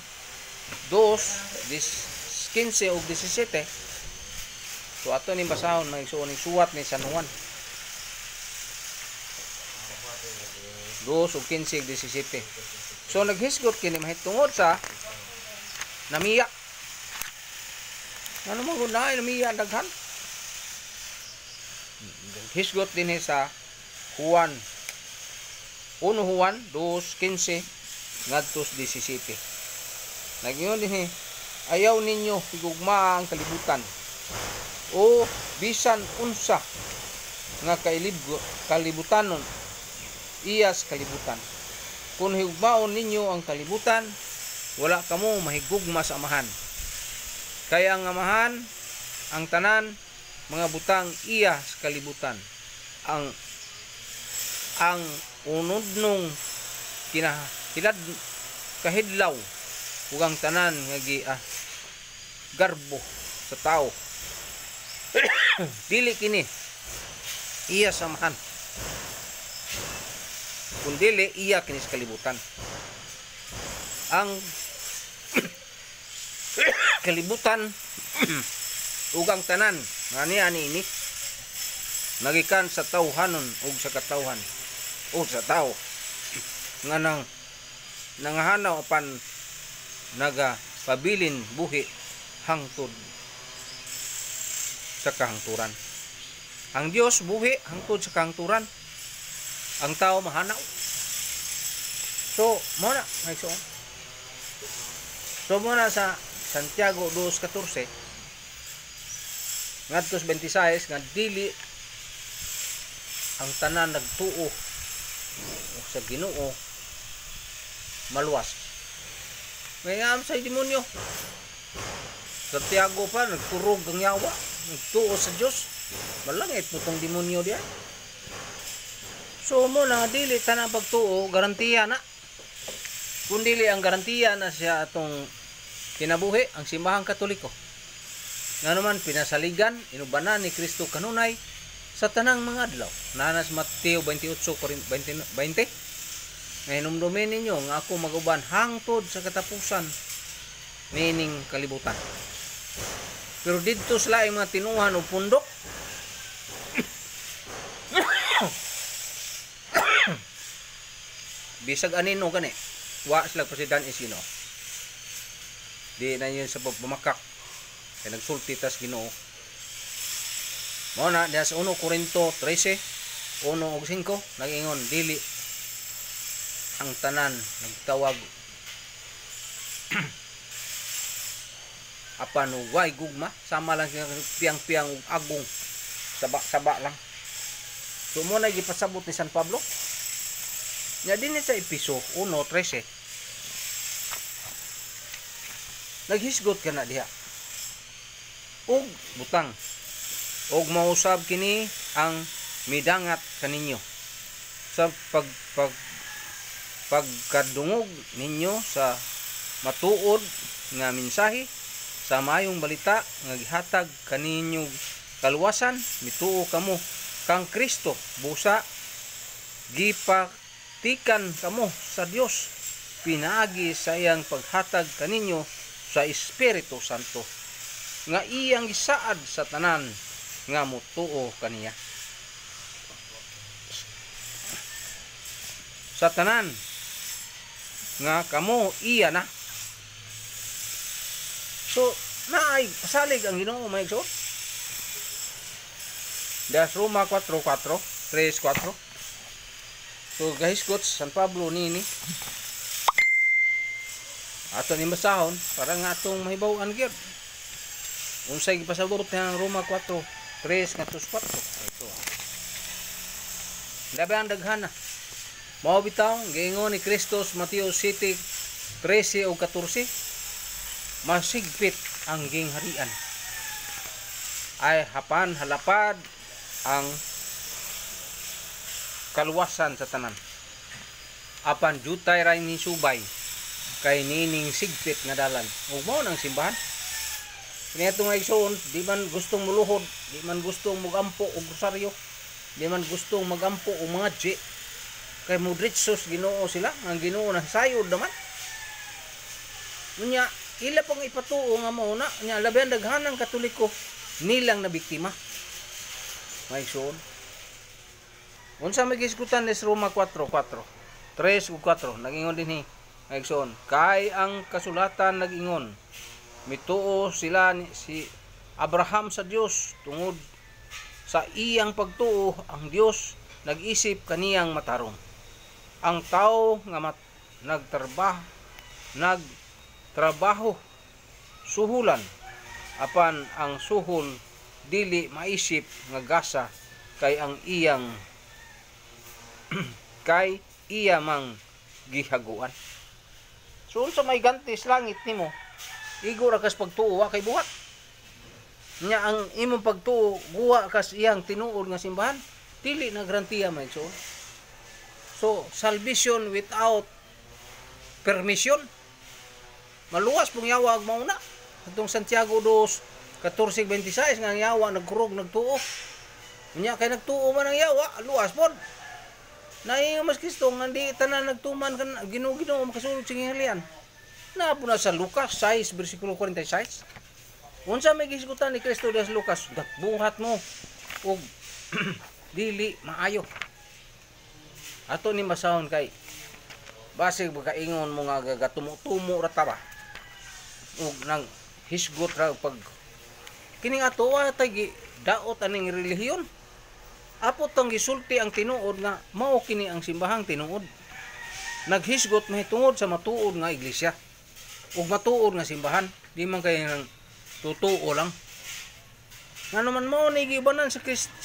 2:15 ug 17. So ato ni basahon may igsoon ning suwat ni San Juan 2:15 ug 17. So naghisgot kini mahitungod sa namiya. Ano man gud naay namiya daghan? Hisgot din sa Juan 1 Juan 2:15 ngadto 17. Nagingon din ayaw ninyo higugma ang kalibutan o bisan unsa nga kalibutanon iyas kalibutan. Kung higugmaon ninyo ang kalibutan, wala kamo mahigugma sa amahan. Kaya ang amahan, ang tanan, mga butang iya sa kalibutan. Ang unod nung kinahilad kahidlaw ug ang tanan nga garbo sa tao. Dili kini iya sa amahan. Kung dili iya kini sa kalibutan. Ang kalibutan ug ang tanan ani ini nagikan sa tawhanon ug sa katawhan o sa tao nga nangahanaw apan nagapabilin buhi hangtod sa kahangturan. Ang Dios buhi hangtod sa kahangturan. Ang tao mahanaw. So muna may igsoon. So muna sa Santiago 2:14 ngadto 26 nga dili ang tanan nagtuo sa Ginoo maluwas. May am sa demonyo. Santiago pa nagturog ang yawa, nagtuo sa Dios. Malangit mo tong demonyo diyan. So mo na dili tanang pagtuo garantiya na. Kung dili ang garantiya na siya atong kinabuhi ang simbahang Katoliko. Nga naman pinasaligan inubanan ni Kristo kanunay sa tanang mga adlaw. Nanas Mateo 28:20. Ngayon numdumin ninyo nga ako maguban hangtod sa katapusan meaning kalibutan. Pero dito sila yung mga tinuhan o pundok. Bisag anino gani. Wa sila President Isino. Di na yun sa pagbumakak. Kaya nagsulti tas Ginoo. Mao na diha sa 1 Korinto 13, 1 ug 5 nag-ingon dili ang tanan nagtawag apan way gugma sama lang sila piyang-piyang ug agong saba-saba lang. So mo na gipasabot ni San Pablo. Nya dinhi sa Episo 1:13 naghisgot ka na diha ug butang ug mausab kini ang midangat kaninyo sa pagkadungog ninyo sa matuod nga mensahe sa maayong balita nga gihatag kaninyo kaluwasan mituo kamo kang Kristo busa tikan kamo sa Dios pinaagi sa iyang paghatag kaninyo sa Espiritu Santo nga iyang gisaad sa tanan nga mutuo kaniya. Sa tanan nga kamo iya na. So naay pasalig ang Ginoo may igsoon. Das Roma 4:4, 3:4. So guys, coach San Pablo nini. Ato ni basahon para nga atong mahibaw-an gyud. Unsay gipasabot ng Roma 4:3 ngadto 4. Ito. Labi ang daghan na. Mao bitaw giingon ni Kristo sa Mateo 7:13 o 14. Masigpit ang gingharian. Ay hapan halapad ang kaluwasan sa tanan. Apan jutay ra ni subay kay nining sigpit nga dalan. Ug mao nang simbahan. Kaniadto nga igsoon, di man gustong muluhod, di man gustong mugampo og rosaryo, di man gustong magampo og mga G. Kay mudritsos Ginoo sila, ang Ginoo na sayod naman. Unya ila pang ipatuo nga mao na nya labi ang daghanang Katoliko nilang na biktima. May igsoon. Unsa may gisgutan ni Roma 4:4, 3 ug 4 nagingon dinhi may igsoon, kay ang kasulatan nagingon mituo sila si Abraham sa Dios tungod sa iyang pagtuo ang Dios nag-isip kaniyang matarong. Ang tao nga nagtrabaho suhulan apan ang suhol dili maisip nga gasa kay ang iyang kay iya mang gihaguan. So unsa may gantis langit nimo? Igo ra kas pagtuo wa kay buhat. Nya ang imong pagtuo guwa kas iyang tinuod nga simbahan, dili na garantiya may so. So salvation without permission. Maluwas pong yawa ag mauna. Atong Santiago 2:14-26 nga yawa nagkurog nagtuo. Nya kay nagtuo man ang yawa, luwas pod. Naingon mas Kristo nga di tanan nagtuman kan Ginoo makasulod sa gingharian. Na po na sa Lucas 6:46. Unsa may gisgutan ni Kristo sa Lucas? Buhat mo og dili maayo. Ato ni masahon kay basig bakaingon mo nga gatumo-tumo ra ta ba. Og nang hisgot ra pag kining ato wa tay daot aning relihiyon. Apo tong gisulti ang tinuod nga mao kini ang simbahang tinuod. Naghisgot mahitungod sa matuod nga iglesia. Ug matuod nga simbahan, di man kay nang tutuo lang. Nga naman mao ni gibanan sa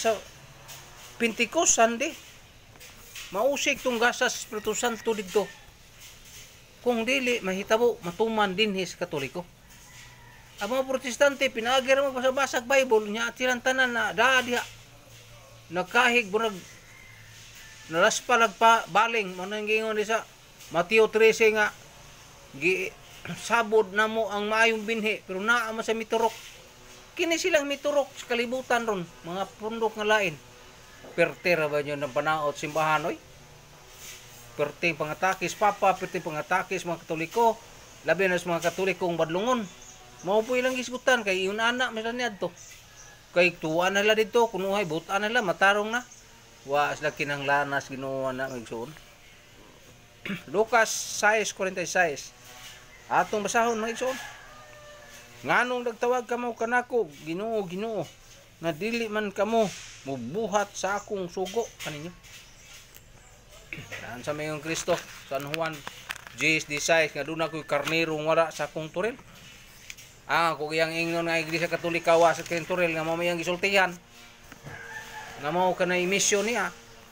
Pentecost Sunday. Mausik tong gasas Espiritu Santo didto. Kung dili mahitabo matuman dinhi sa Katoliko. Ang mga Protestante pinaagi ra magbasa-basag Bible nya atiran tanan na diha. Nagkahig burag nalaspalag pa baling mo nang gingon sa Mateo 13 nga sabod namo ang maayong binhi pero naa man sa miturok. Kini silang miturok sa kalibutan ron mga pundok nga lain. Pertera ba nyo ng panaot simbahan oy? Perting pangatakis papa, perting pangatakis mga Katoliko, labi na sa mga Katolikong badlungon. Mao po ilang gisgutan kay iyon anak may niadto. Kay tuwa na nila dito, kunuhay buta na nila matarong na. Wa sila kinanglanas Ginoo na magsuon. Lucas 6:46. Atong basahon mga igsoon. Nganong nagtawag kamo kanako, Ginoo, Ginoo, na dili man kamo mubuhat sa akong sugo kaninyo. Saan sa mayong Kristo, San Juan 10:16 nga doon ako'y karnerong wala sa akong turil. Kung iyang ingnon nga Iglesia Katolika wa sa akong turil nga mamayang gisultihan nga mao kanay misyon niya.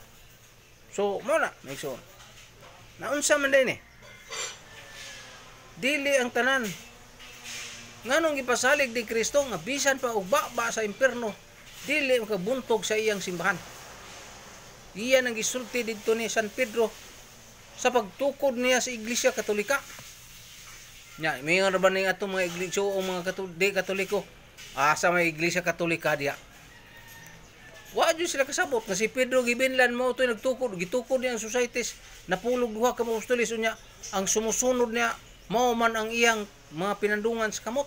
So mo na so naunsa man din dili ang tanan nganong gipasalig di Kristo nga bisan pa og baba sa impierno dili makabuntog sa iyang simbahan. Iyan ang gisulti dito ni San Pedro sa pagtukod niya sa Iglesia Katolika. Nya, may nga ba ning atong mga iglesia o mga Katoliko? Sa may Iglesia Katolika diya. Wa jud sila kasabot nga si Pedro gibinlan mo to nagtukod gitukod niya ang societies napulog duha ka apostoles unya ang sumusunod niya mao man ang iyang mga pinandungan sa kamot.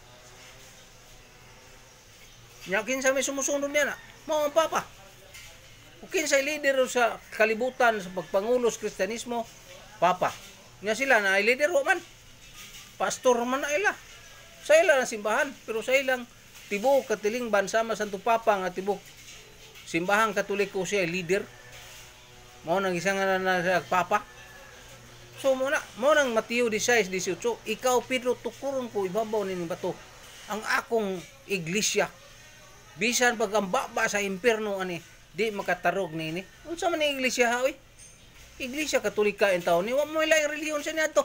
Nya kinsa may sumusunod niya na mao ang papa. O kinsay leader sa kalibutan sa pagpangulo sa Kristyanismo, papa. Nya sila na ay leader man. Pastor man na ila. Sa ila ang simbahan pero sa ilang tibok katilingban sama Santo Papa nga tibok simbahang Katoliko siya leader. Mao nang isang na papa. So mo nang Mateo 16:18, ikaw Pedro tukuron ko ibabaw nining bato ang akong iglesia. Bisan pag ang baba sa impierno ani di makatarog nini. Unsa man ni iglesia ha oy? Iglesia Katolika en taon ni wa mo laing relihiyon sa niadto.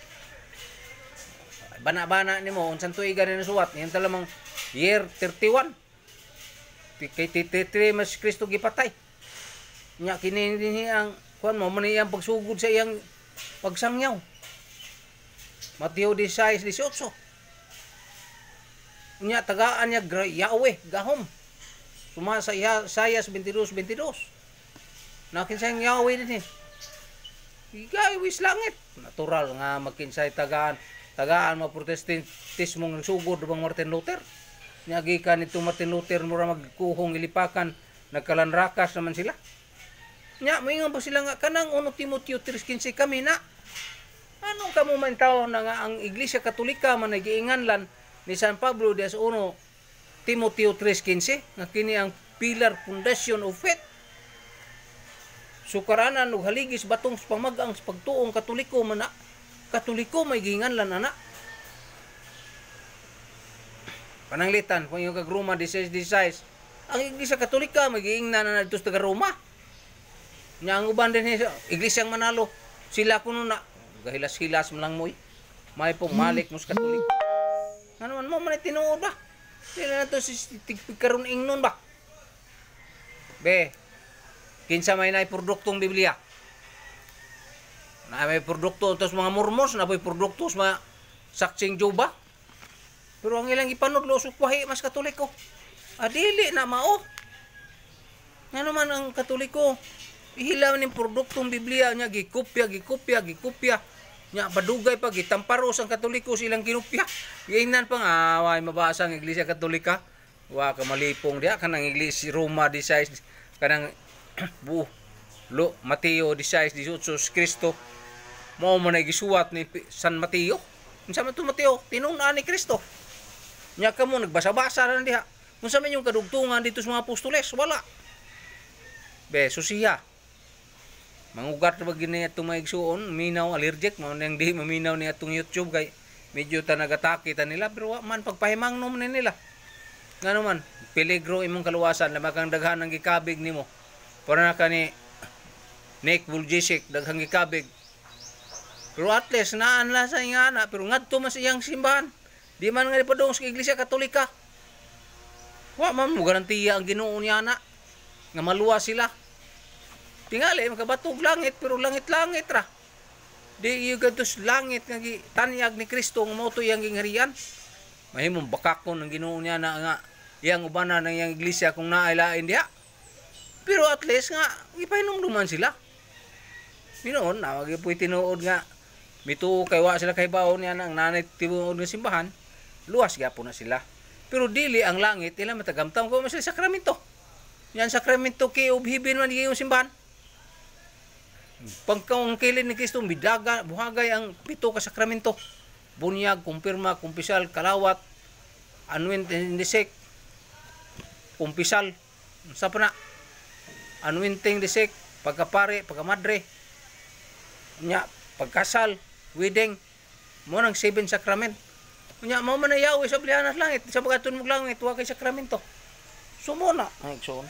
Bana-bana nimo unsang tuigan ni suwat niyan talamang year 31. Kay tititri mas Kristo gipatay. Nya kini ang kuan mo man iyang pagsugod sa iyang pagsangyaw. Mateo 16:18. Nya tagaan niya Yahweh gahom. Suma sa Isaias 22:22. Nakinsay Yahweh din eh. Igay wis langit. Natural nga magkinsay tagaan mo protestismo ng sugod bang Martin Luther. Niagikan ito Martin Luther mura magkuhong ilipakan nagkalanrakas naman sila. Nya moingon pa sila nga kanang 1 Timoteo 3:15 kami na. Anong kamo man tawo na nga ang Iglesia Katolika man nagiinganlan ni San Pablo des 1 Timoteo 3:15 nga kini ang pillar foundation of faith. Sukaranan ug haligis batong pamagang pagtuong Katoliko man na. Katoliko may giinganlan ana. Pananglitan kung yung kag Roma 16:16 ang Iglesia Katolika magiingnan na dito sa taga Roma. Nya ang uban din sa Iglesyang Manalo sila kuno na gahilas-hilas man lang moy. May pumalik mos Katolik. Ano man mo man tinuod ba? Sila na to si karon ingnon ba? Be. Kinsa may nay produktong Biblia? Na may produkto tos mga Mormons na may produkto sa mga saksing Jehova. Pero ang ilang ipanudlo sukwahi mas Katoliko. Adili na mao. Nga naman ang Katoliko, ihilaw ning produktong Biblia niya gikopya. Nya badugay pa gitamparos ang Katoliko silang kinopya. Giingnan pa nga way mabasa ang Iglesia Katolika. Wa ka malipong diha kanang Iglesia Roma 16 kanang Mateo 16:18 Kristo. Mao man gisuwat ni San Mateo. Unsa man to Mateo? Tinun-an ni Kristo. Nya kamo nagbasa-basa na diha. Unsa man yung kadugtungan dito sa mga apostoles? Wala. Be, susiya. Mangugat ba gini atong maigsuon, minaw allergic mo nang di maminaw ni atong YouTube kay medyo ta nagatake ta nila pero wa man pagpahimangnom ni nila. Ngano man, peligro imong kaluwasan na makang daghan ang gikabig nimo. Para na kani Nick Vujicic daghang gikabig. Pero at least naan la sa ingana pero ngadto man sa iyang simbahan. Di man nga ipadong sa Iglesia Katolika. Wa man mo garantiya ang Ginoo niya na nga maluwa sila. Tingali makabatog langit pero langit-langit ra. Di yung gantos langit nga tanyag ni Kristo nga mao to iyang gingharian. Mahimong bakakon ang Ginoo niya na nga iyang ubanan ng iyang iglesia kung naailain diha. Pero at least nga ipahinumduman sila. Minoon na wag puy tinuod nga mituo kay wa sila kay baon niya nang nanay tibuod ng simbahan. Luwas gyapon na sila. Pero dili ang langit ila matagamtam ko sa sakramento. Yan sakramento kay ubhibin man yung simbahan. Pagkaong kilid ni Kristo bidaga buhagay ang 7 ka sakramento. Bunyag, kumpirma, kumpisal, kalawat, anointing the kumpisal, sa pa na, anointing the pagkapare, pagkamadre, nya, pagkasal, wedding, mo nang 7 sakrament. Nya, mo man na Yahweh sa blihanas langit, sa pagkatun mong langit, huwag kay sakramento. Sumuna, ang ikson.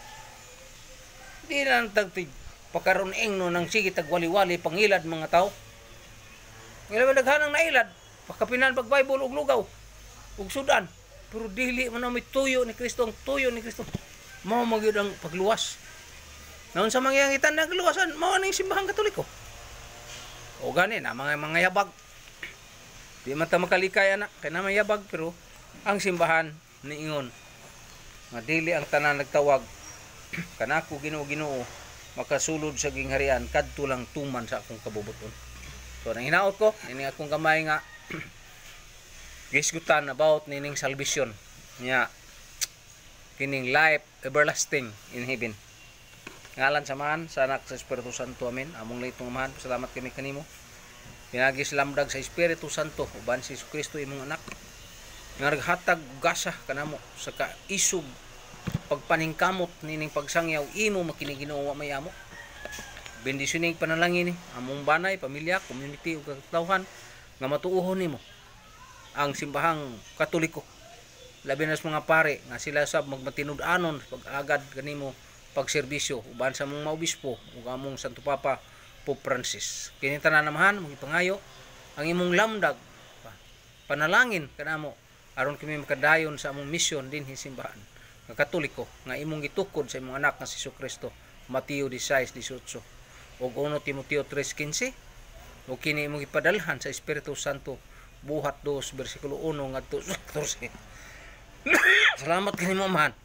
Di na nagtagtig, pagkaroon ingno ng sige tagwali-wali, pangilad mga tao. Ngayon naghanang nailad, pagkapinan pag-Bible og lugaw, og sudan. Pero dili man may tuyo ni Kristo, ang tuyo ni Kristo. Mao magyud ang pagluwas. Naon sa mangyangitan nagluwasan, mao ning simbahan Katoliko. O gani na mga yabag. Di man ta makalikay anak, kay na may yabag pero ang simbahan niingon nga dili ang tanan nagtawag kanako Ginoo makasulod sa gingharian kadto lang tuman sa akong kabubuton. So nang hinaot ko ini akong gamay nga gisgutan about nining salvation nya kining life everlasting in heaven. Ngalan samahan sa anak sa Espiritu Santo, amen. Among litong amahan, salamat kami kanimo. Pinagis lamdag sa Espiritu Santo uban si Kristo imong anak nga naghatag gasa kanamo sa kaisog pagpaningkamot nining pagsangyaw imo makining Ginoo mayamo. Bendisyoning panalangin ni among banay, pamilya, community ug katawhan nga matuohon nimo ang simbahang Katoliko. Labi na sa mga pare nga sila sab magmatinud-anon pag-agad kanimo pagserbisyo uban sa among maobispo ug among Santo Papa Pope Francis. Kini tanan namahan mo ipangayo ang imong lamdag panalangin kanamo aron kami makadayon sa among misyon dinhi simbahan nga Katoliko nga imong gitukod sa imong anak nga si Kristo. Mateo 16:18 ug 1 Timoteo 3:15 ug kini imong ipadalhan sa Espiritu Santo buhat 2 bersikulo 1 ngadto 14. Salamat kanimo man.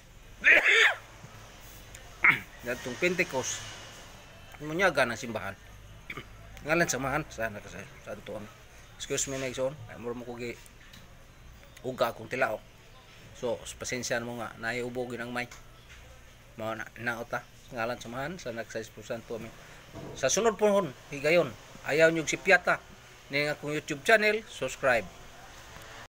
Datong Pentecost munyaga ng simbahan. Ngalan samahan sa anak sa Santo Amin. Excuse me next on. Ay mo ko gi uga akong tilaok. So, pasensya mo nga naiubogin ang mic. Mao na naota. Ngalan samahan sa anak sa Espiritu Santo Amin. Sa sunod pohon higayon ayaw niyo si Piata ning akong YouTube channel, subscribe.